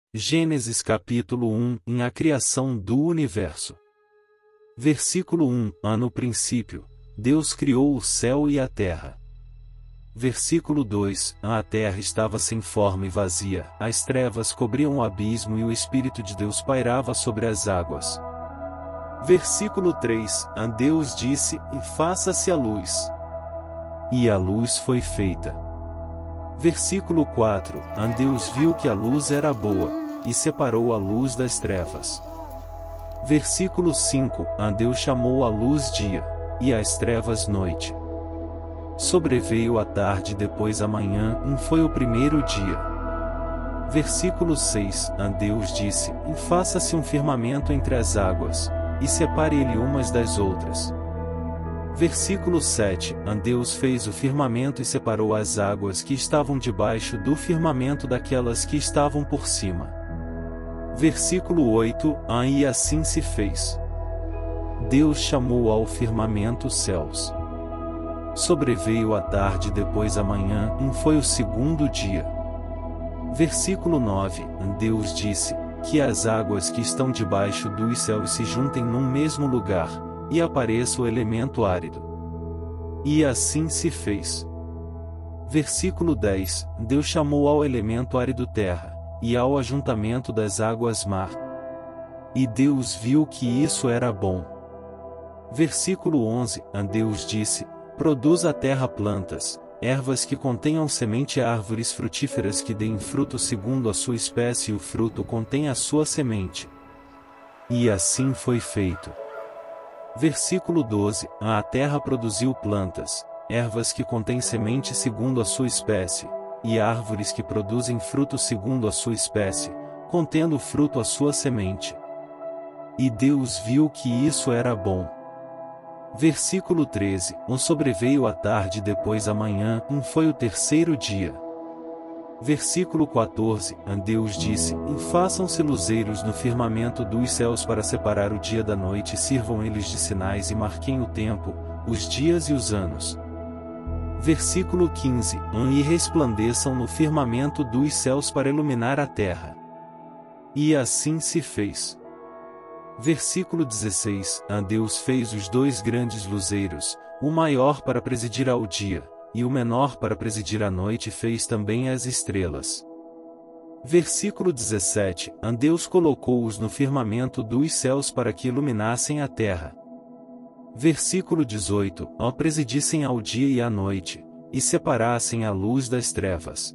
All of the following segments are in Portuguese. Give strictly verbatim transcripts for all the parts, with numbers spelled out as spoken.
Gênesis capítulo um, em a criação do universo. Versículo um, ah, no princípio, Deus criou o céu e a terra. Versículo dois, ah, a terra estava sem forma e vazia, as trevas cobriam o abismo e o Espírito de Deus pairava sobre as águas. Versículo três, ah, Deus disse, e faça-se a luz. E a luz foi feita. Versículo quatro, ah, Deus viu que a luz era boa, e separou a luz das trevas. Versículo cinco, ah, Deus chamou a luz dia, e as trevas noite. Sobreveio a tarde depois a manhã, e foi o primeiro dia. Versículo seis, ah, Deus disse, e faça-se um firmamento entre as águas, e separe ele umas das outras. Versículo sete, ah, Deus fez o firmamento e separou as águas que estavam debaixo do firmamento daquelas que estavam por cima. Versículo oito, ah, e assim se fez. Deus chamou ao firmamento céus. Sobreveio a tarde depois a manhã, e foi o segundo dia. Versículo nove, Deus disse, que as águas que estão debaixo dos céus se juntem num mesmo lugar, e apareça o elemento árido. E assim se fez. Versículo dez, Deus chamou ao elemento árido terra, e ao ajuntamento das águas mar. E Deus viu que isso era bom. Versículo onze, Deus disse, produz a terra plantas, ervas que contenham semente e árvores frutíferas que deem fruto segundo a sua espécie e o fruto contém a sua semente. E assim foi feito. Versículo doze, a terra produziu plantas, ervas que contêm semente segundo a sua espécie, e árvores que produzem fruto segundo a sua espécie, contendo fruto a sua semente. E Deus viu que isso era bom. Versículo treze, um sobreveio a tarde depois a manhã, um foi o terceiro dia. Versículo quatorze, Deus disse, e façam-se luzeiros no firmamento dos céus para separar o dia da noite e sirvam eles de sinais e marquem o tempo, os dias e os anos. Versículo quinze, e resplandeçam no firmamento dos céus para iluminar a terra. E assim se fez. Versículo dezesseis, Deus fez os dois grandes luzeiros, o maior para presidir ao dia, e o menor para presidir à noite fez também as estrelas. Versículo dezessete, Deus colocou-os no firmamento dos céus para que iluminassem a terra. Versículo dezoito, ó presidissem ao dia e à noite, e separassem a luz das trevas.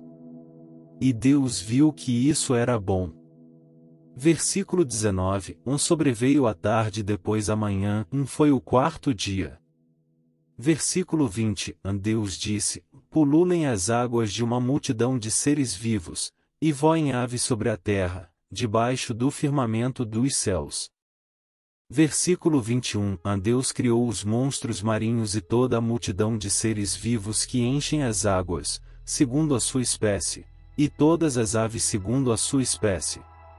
E Deus viu que isso era bom. Versículo dezenove, um sobreveio a tarde depois a manhã, um foi o quarto dia. Versículo vinte, Deus disse, pululem as águas de uma multidão de seres vivos, e voem aves sobre a terra, debaixo do firmamento dos céus. Versículo vinte e um, Deus criou os monstros marinhos e toda a multidão de seres vivos que enchem as águas, segundo a sua espécie, e todas as aves segundo a sua espécie.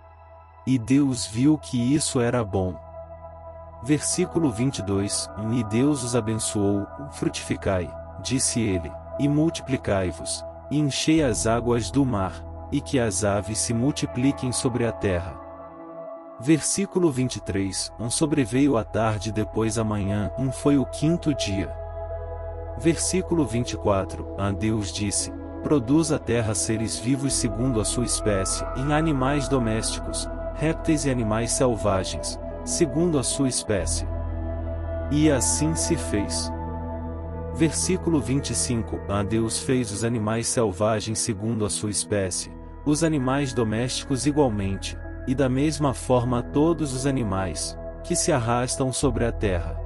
E Deus viu que isso era bom. Versículo vinte e dois, e Deus os abençoou, frutificai, disse ele, e multiplicai-vos, e enchei as águas do mar, e que as aves se multipliquem sobre a terra. Versículo vinte e três, um sobreveio a tarde depois a manhã, um foi o quinto dia. Versículo vinte e quatro, a Deus disse, produz a terra seres vivos segundo a sua espécie, e animais domésticos, répteis e animais selvagens, segundo a sua espécie. E assim se fez. Versículo vinte e cinco, a Deus fez os animais selvagens segundo a sua espécie, os animais domésticos igualmente, e da mesma forma todos os animais, que se arrastam sobre a terra.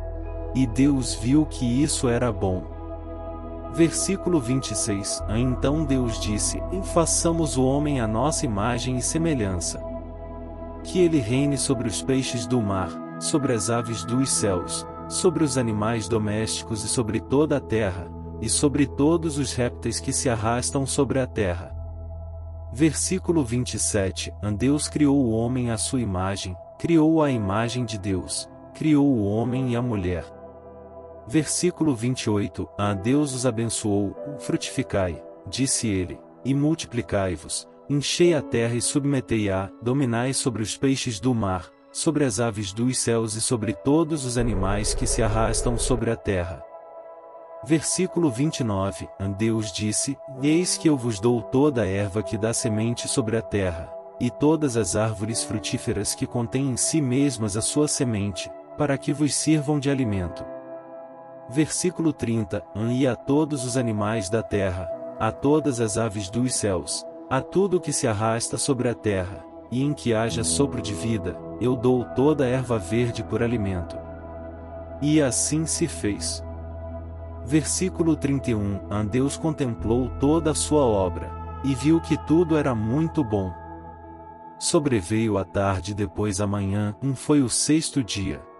E Deus viu que isso era bom. Versículo vinte e seis, então Deus disse, e façamos o homem à nossa imagem e semelhança. Que ele reine sobre os peixes do mar, sobre as aves dos céus, sobre os animais domésticos e sobre toda a terra, e sobre todos os répteis que se arrastam sobre a terra. Versículo vinte e sete, Deus criou o homem à sua imagem, criou-o à imagem de Deus, criou o homem e a mulher. Versículo vinte e oito, a Deus os abençoou, frutificai, disse ele, e multiplicai-vos, Enchei a terra e submetei-a, dominai sobre os peixes do mar, sobre as aves dos céus e sobre todos os animais que se arrastam sobre a terra. Versículo vinte e nove. Deus disse: Eis que eu vos dou toda a erva que dá semente sobre a terra, e todas as árvores frutíferas que contêm em si mesmas a sua semente, para que vos sirvam de alimento. Versículo trinta. E a todos os animais da terra, a todas as aves dos céus, a tudo que se arrasta sobre a terra, e em que haja sopro de vida, eu dou toda a erva verde por alimento. E assim se fez. Versículo trinta e um. Deus contemplou toda a sua obra, e viu que tudo era muito bom. Sobreveio a tarde depois a manhã, um foi o sexto dia.